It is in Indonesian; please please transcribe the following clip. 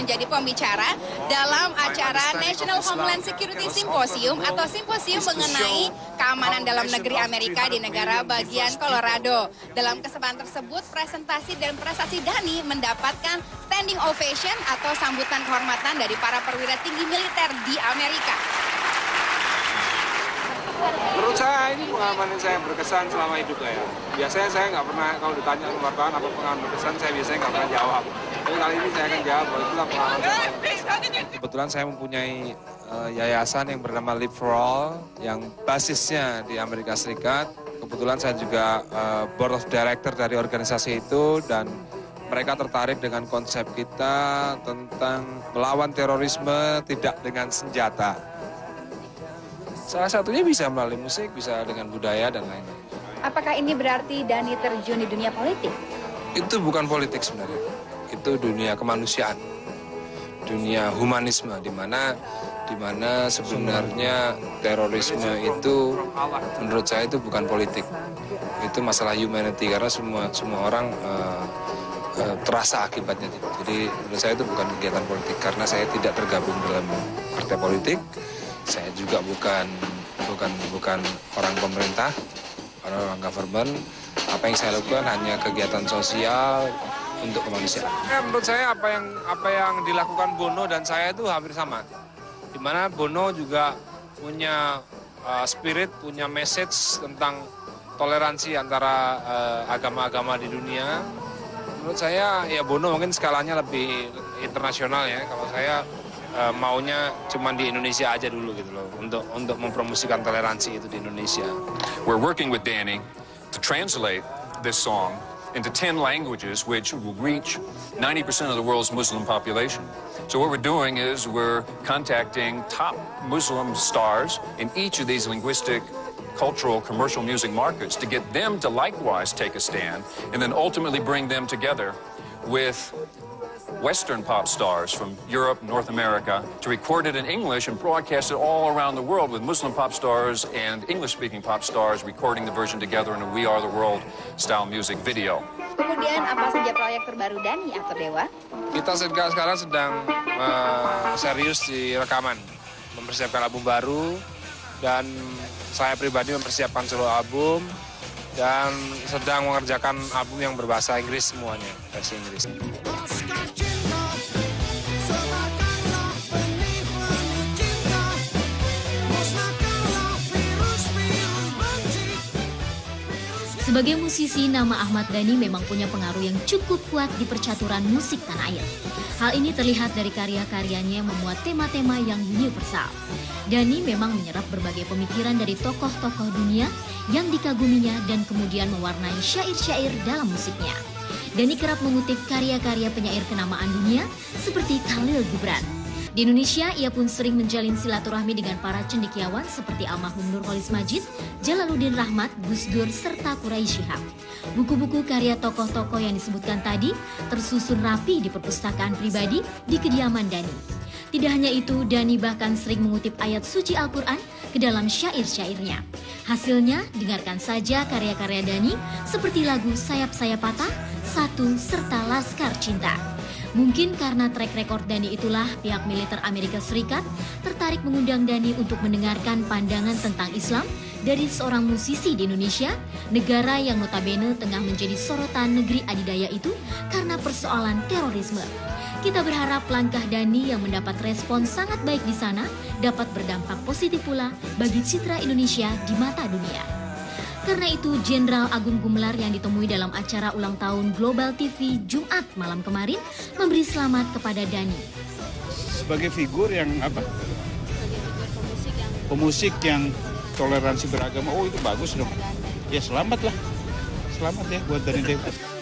menjadi pembicara dalam acara National Homeland Security Symposium atau simposium mengenai keamanan dalam negeri Amerika di negara bagian Colorado. Dalam kesempatan tersebut, presentasi dan prestasi Dhani mendapatkan standing ovation atau sambutan kehormatan dari para perwira tinggi militer di Amerika. Menurut saya ini pengalaman yang saya berkesan selama hidup saya. Biasanya saya nggak pernah, kalau ditanya wartawan apa pengalaman berkesan, saya biasanya nggak pernah jawab. Tapi kali ini saya akan jawab bahwa itulah pengalaman saya. Kebetulan saya mempunyai yayasan yang bernama Live for All yang basisnya di Amerika Serikat. Kebetulan saya juga board of director dari organisasi itu dan mereka tertarik dengan konsep kita tentang melawan terorisme tidak dengan senjata. Salah satunya bisa melalui musik, bisa dengan budaya dan lain-lain. Apakah ini berarti Dhani terjun di dunia politik? Itu bukan politik sebenarnya, itu dunia kemanusiaan, dunia humanisme, di mana sebenarnya terorisme itu menurut saya itu bukan politik, itu masalah humanity karena semua orang terasa akibatnya. Jadi menurut saya itu bukan kegiatan politik karena saya tidak tergabung dalam partai politik. Saya juga bukan orang pemerintah, orang government. Apa yang saya lakukan hanya kegiatan sosial untuk kemanusiaan. Menurut saya apa yang dilakukan Bono dan saya itu hampir sama. Di mana Bono juga punya spirit, punya message tentang toleransi antara agama-agama di dunia. Menurut saya ya Bono mungkin skalanya lebih internasional ya. Kalau saya maunya cuma di Indonesia aja dulu gitu loh untuk mempromosikan toleransi itu di Indonesia. We're working with Dhani to translate this song into 10 languages which will reach 90% of the world's Muslim population. So what we're doing is we're contacting top Muslim stars in each of these linguistic, cultural, commercial music markets to get them to likewise take a stand and then ultimately bring them together with Western pop stars from Europe, North America, to record it in English and broadcast it all around the world with Muslim pop stars and English-speaking pop stars recording the version together in a We Are the World style music video. Kemudian apa saja proyek terbaru Dhani atau Dewa? Kita sekarang sedang serius di rekaman, mempersiapkan album baru, dan saya pribadi mempersiapkan solo album, dan sedang mengerjakan album yang berbahasa Inggris semuanya, versi Inggris. Sebagai musisi, nama Ahmad Dhani memang punya pengaruh yang cukup kuat di percaturan musik tanah air. Hal ini terlihat dari karya-karyanya yang memuat tema-tema yang universal. Dhani memang menyerap berbagai pemikiran dari tokoh-tokoh dunia yang dikaguminya dan kemudian mewarnai syair-syair dalam musiknya. Dhani kerap mengutip karya-karya penyair kenamaan dunia seperti Khalil Gibran. Di Indonesia, ia pun sering menjalin silaturahmi dengan para cendekiawan seperti almarhum Nurholis Majid, Jalaluddin Rahmat, Gus Dur, serta Quraisy Shihab. Buku-buku karya tokoh-tokoh yang disebutkan tadi tersusun rapi di perpustakaan pribadi di kediaman Dhani. Tidak hanya itu, Dhani bahkan sering mengutip ayat suci Al-Quran ke dalam syair-syairnya. Hasilnya, dengarkan saja karya-karya Dhani seperti lagu Sayap-Sayap Patah, Satu, serta Laskar Cinta. Mungkin karena track record Dhani itulah pihak militer Amerika Serikat tertarik mengundang Dhani untuk mendengarkan pandangan tentang Islam dari seorang musisi di Indonesia, negara yang notabene tengah menjadi sorotan negeri adidaya itu karena persoalan terorisme. Kita berharap langkah Dhani yang mendapat respon sangat baik di sana dapat berdampak positif pula bagi citra Indonesia di mata dunia. Karena itu, Jenderal Agung Gumelar yang ditemui dalam acara ulang tahun Global TV Jumat malam kemarin memberi selamat kepada Dhani. Sebagai figur yang apa? Pemusik yang toleransi beragama, oh itu bagus dong. Ya selamat lah. Selamat ya buat Dhani Dewa.